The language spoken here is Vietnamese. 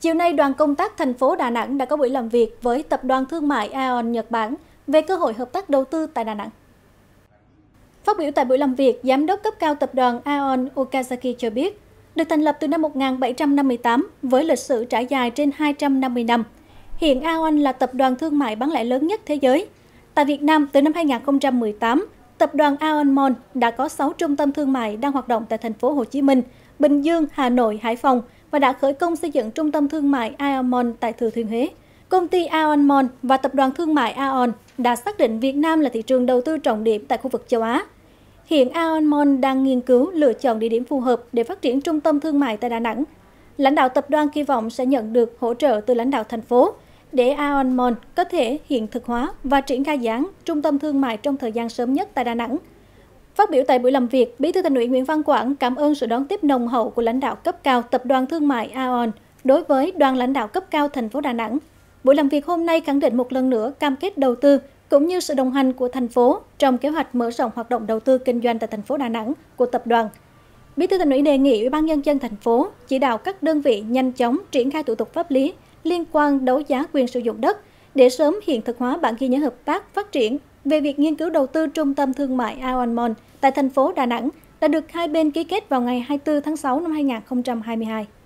Chiều nay, đoàn công tác thành phố Đà Nẵng đã có buổi làm việc với Tập đoàn Thương mại Aeon Nhật Bản về cơ hội hợp tác đầu tư tại Đà Nẵng. Phát biểu tại buổi làm việc, Giám đốc cấp cao tập đoàn Aeon Okazaki cho biết, được thành lập từ năm 1758 với lịch sử trải dài trên 250 năm. Hiện Aeon là tập đoàn thương mại bán lẻ lớn nhất thế giới. Tại Việt Nam, từ năm 2018, tập đoàn Aeon Mall đã có 6 trung tâm thương mại đang hoạt động tại thành phố Hồ Chí Minh, Bình Dương, Hà Nội, Hải Phòng và đã khởi công xây dựng trung tâm thương mại Aeon Mall tại Thừa Thiên Huế. Công ty Aeon Mall và tập đoàn thương mại Aeon đã xác định Việt Nam là thị trường đầu tư trọng điểm tại khu vực châu Á. Hiện Aeon Mall đang nghiên cứu lựa chọn địa điểm phù hợp để phát triển trung tâm thương mại tại Đà Nẵng. Lãnh đạo tập đoàn kỳ vọng sẽ nhận được hỗ trợ từ lãnh đạo thành phố để Aeon Mall có thể hiện thực hóa và triển khai dự án trung tâm thương mại trong thời gian sớm nhất tại Đà Nẵng. Phát biểu tại buổi làm việc, Bí thư Thành ủy Nguyễn Văn Quảng cảm ơn sự đón tiếp nồng hậu của lãnh đạo cấp cao tập đoàn thương mại Aeon đối với đoàn lãnh đạo cấp cao thành phố Đà Nẵng. Buổi làm việc hôm nay khẳng định một lần nữa cam kết đầu tư cũng như sự đồng hành của thành phố trong kế hoạch mở rộng hoạt động đầu tư kinh doanh tại thành phố Đà Nẵng của tập đoàn. Bí thư Thành ủy đề nghị Ủy ban Nhân dân thành phố chỉ đạo các đơn vị nhanh chóng triển khai thủ tục pháp lý liên quan đấu giá quyền sử dụng đất để sớm hiện thực hóa bản ghi nhớ hợp tác phát triển về việc nghiên cứu đầu tư trung tâm thương mại Aeon Mall tại thành phố Đà Nẵng đã được hai bên ký kết vào ngày 24 tháng 6 năm 2022.